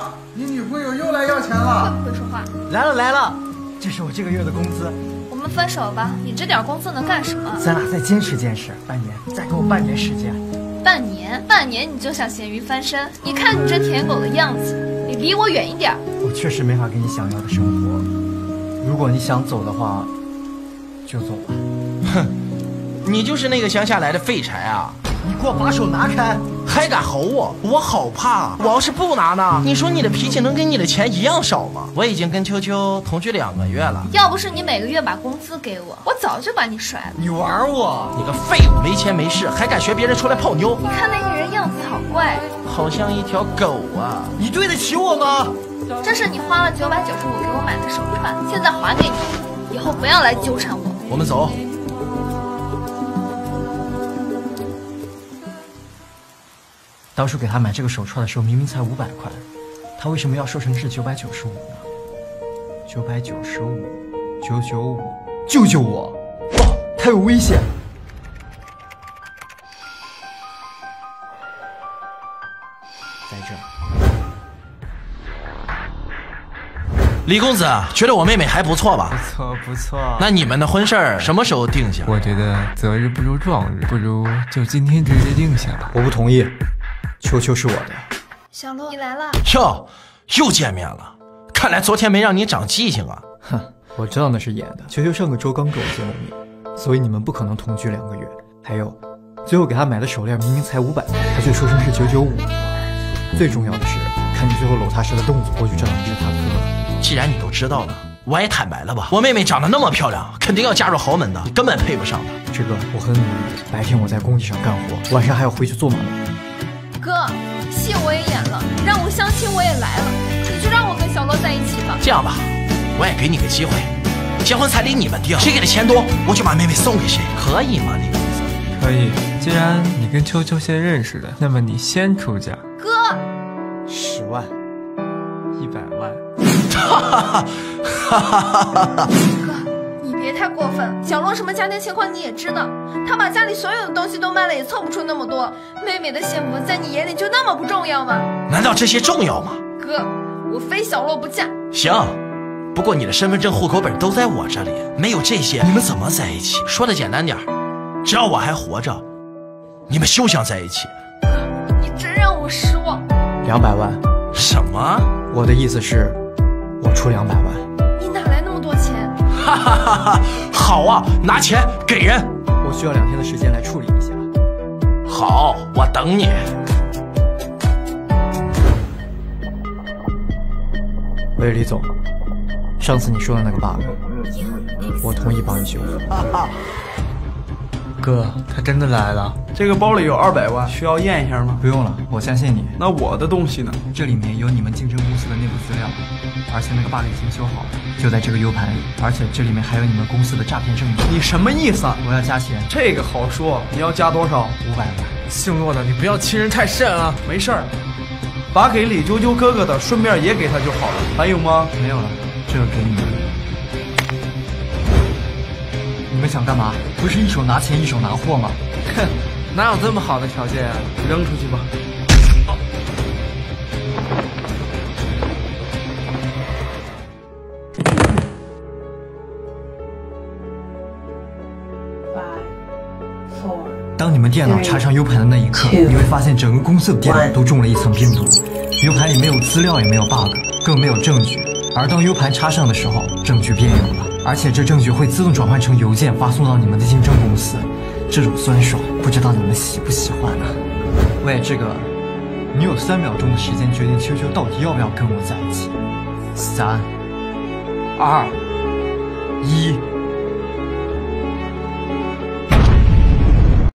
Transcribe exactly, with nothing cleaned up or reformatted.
你女朋友又来要钱了。 会不会说话？ 来了来了，这是我这个月的工资。 我们分手吧，你这点工资能干什么？ 咱俩再坚持坚持，半年，再给我半年时间。 半年，半年你就想咸鱼翻身？你看你这舔狗的样子，你离我远一点。 我确实没法给你想要的生活，如果你想走的话，就走吧。 哼，你就是那个乡下来的废柴啊！ 你给我把手拿开！ 还敢吼我？我好怕！我要是不拿呢？你说你的脾气能跟你的钱一样少吗？我已经跟秋秋同居两个月了。 要不是你每个月把工资给我，我早就把你甩了。 你玩我？ 你个废物，没钱没势，还敢学别人出来泡妞？ 你看那个人样子好怪， 好像一条狗啊！ 你对得起我吗？ 这是你花了九百九十五给我买的手串，现在还给你，以后不要来纠缠我。 我们走。 当初给他买这个手串的时候，明明才五百块，他为什么要说成是九百九十五呢？九百九十五，九九五，救救我！哇，他有危险！在这儿。 李公子觉得我妹妹还不错吧？ 不错不错。 那你们的婚事儿什么时候定下？ 我觉得择日不如撞日，不如就今天直接定下吧。 我不同意。秋秋是我的。 小洛，你来了。 哟，又见面了。看来昨天没让你长记性啊。 哼，我知道那是演的。秋秋上个周刚跟我见过面，所以你们不可能同居两个月。还有，最后给他买的手链明明才五百块，他却说成是九九五。最重要的是，看你最后搂他时的动作，我就知道你是他哥了。 既然你都知道了，我也坦白了吧。我妹妹长得那么漂亮，肯定要嫁入豪门的，你根本配不上她。 这个我很努力，白天我在工地上干活，晚上还要回去做马路。 哥，戏我也演了，让我相亲我也来了，你就让我跟小洛在一起吧。 这样吧，我也给你个机会，结婚彩礼你们定，谁给的钱多，我就把妹妹送给谁，可以吗？李公子？ 可以。既然你跟秋秋先认识的，那么你先出价。 哥， 十万， 一百万。 哈哈哈哈哈！ 哥，你别太过分。小洛什么家庭情况你也知道，他把家里所有的东西都卖了，也凑不出那么多。妹妹的幸福在你眼里就那么不重要吗？ 难道这些重要吗？ 哥，我非小洛不嫁。 行，不过你的身份证、户口本都在我这里，没有这些，你们怎么在一起？说的简单点，只要我还活着，你们休想在一起。 哥，你真让我失望。 两百万。 什么？ 我的意思是，我出两百万。 你哪来那么多钱？ 哈哈哈哈！好啊，拿钱给人。 我需要两天的时间来处理一下。 好，我等你。 喂，李总，上次你说的那个 bug， 我同意帮你修复。 哥，他真的来了。 这个包里有二百万，需要验一下吗？ 不用了，我相信你。 那我的东西呢？ 这里面有你们竞争公司的内部资料，而且那个 bug 已经修好了，就在这个 U 盘里。而且这里面还有你们公司的诈骗证据。 你什么意思啊？ 我要加钱。 这个好说，你要加多少？ 五百万。 姓骆的，你不要欺人太甚啊！ 没事儿，把给李啾啾哥哥的顺便也给他就好了。还有吗？ 没有了，这个给你们。你们想干嘛？不是一手拿钱一手拿货吗？ 哼，哪有这么好的条件啊？ 扔出去吧。 当你们电脑插上 U 盘的那一刻，你会发现整个公司的电脑都中了一层病毒。U 盘里没有资料，也没有 bug， 更没有证据。而当 U 盘插上的时候，证据变有了，而且这证据会自动转换成邮件发送到你们的竞争公司。这种酸爽，不知道你们喜不喜欢呢？喂，这个，你有三秒钟的时间决定秋秋到底要不要跟我在一起。三、二、一。